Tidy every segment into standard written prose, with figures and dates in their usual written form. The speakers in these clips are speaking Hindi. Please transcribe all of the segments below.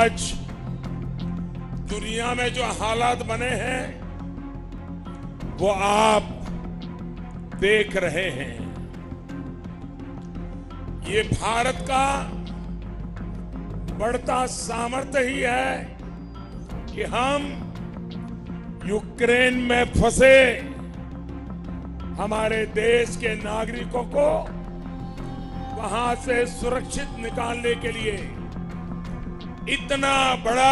आज दुनिया में जो हालात बने हैं वो आप देख रहे हैं। ये भारत का बढ़ता सामर्थ्य ही है कि हम यूक्रेन में फंसे हमारे देश के नागरिकों को वहां से सुरक्षित निकालने के लिए इतना बड़ा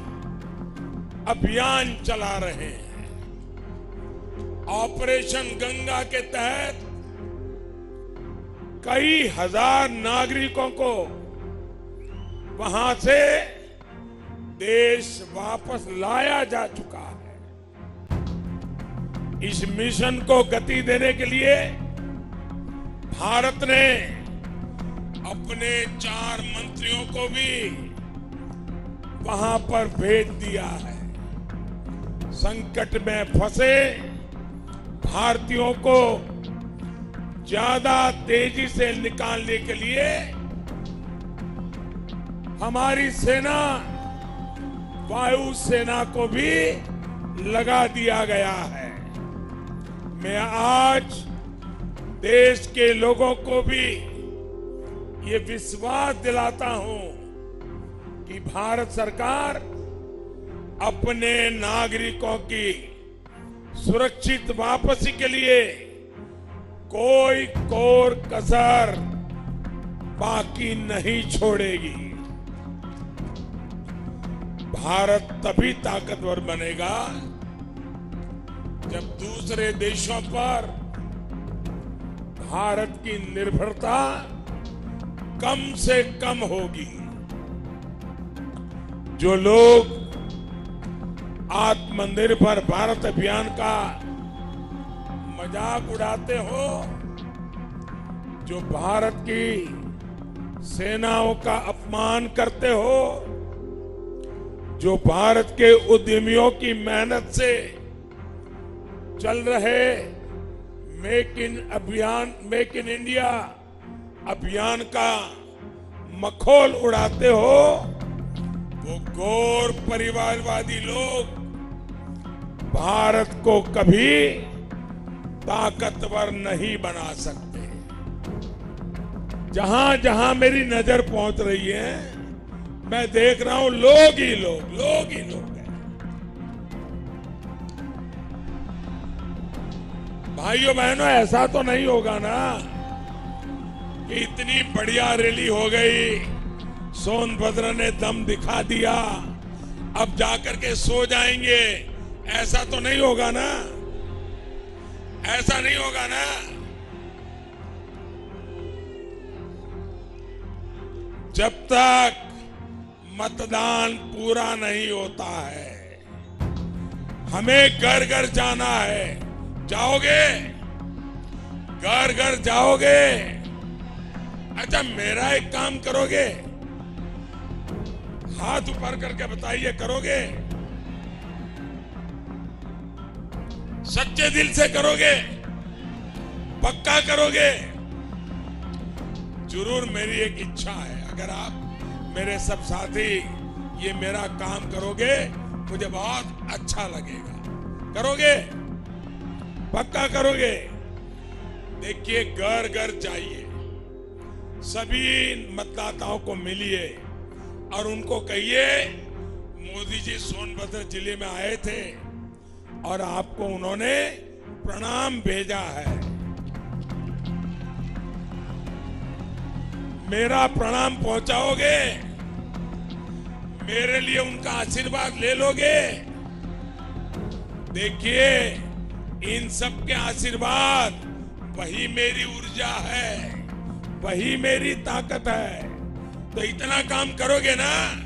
अभियान चला रहे हैं। ऑपरेशन गंगा के तहत कई हजार नागरिकों को वहां से देश वापस लाया जा चुका है। इस मिशन को गति देने के लिए भारत ने अपने 4 मंत्रियों को भी वहां पर भेज दिया है। संकट में फंसे भारतीयों को ज्यादा तेजी से निकालने के लिए हमारी सेना, वायु सेना को भी लगा दिया गया है। मैं आज देश के लोगों को भी ये विश्वास दिलाता हूं कि भारत सरकार अपने नागरिकों की सुरक्षित वापसी के लिए कोई कोर कसर बाकी नहीं छोड़ेगी। भारत तभी ताकतवर बनेगा जब दूसरे देशों पर भारत की निर्भरता कम से कम होगी। जो लोग आत्मनिर्भर भारत अभियान का मजाक उड़ाते हो, जो भारत की सेनाओं का अपमान करते हो, जो भारत के उद्यमियों की मेहनत से चल रहे मेक इन इंडिया अभियान का मखौल उड़ाते हो, वो घोर परिवारवादी लोग भारत को कभी ताकतवर नहीं बना सकते। जहां जहां मेरी नजर पहुंच रही है, मैं देख रहा हूं लोग ही लोग हैं। भाइयों बहनों, ऐसा तो नहीं होगा ना कि इतनी बढ़िया रैली हो गई, सोनभद्र ने दम दिखा दिया, अब जाकर के सो जाएंगे। ऐसा तो नहीं होगा ना, ऐसा नहीं होगा ना। जब तक मतदान पूरा नहीं होता है, हमें घर घर जाना है। जाओगे? घर घर जाओगे? अच्छा, मेरा एक काम करोगे? हाथ ऊपर करके बताइए, करोगे? सच्चे दिल से करोगे? पक्का करोगे? जरूर मेरी एक इच्छा है, अगर आप मेरे सब साथी ये मेरा काम करोगे, मुझे बहुत अच्छा लगेगा। करोगे? पक्का करोगे? देखिए, घर घर जाइए, सभी मतदाताओं को मिलिए और उनको कहिए मोदी जी सोनभद्र जिले में आए थे और आपको उन्होंने प्रणाम भेजा है। मेरा प्रणाम पहुंचाओगे? मेरे लिए उनका आशीर्वाद ले लोगे? देखिए, इन सब के आशीर्वाद वही मेरी ऊर्जा है, वही मेरी ताकत है। तो इतना काम करोगे ना?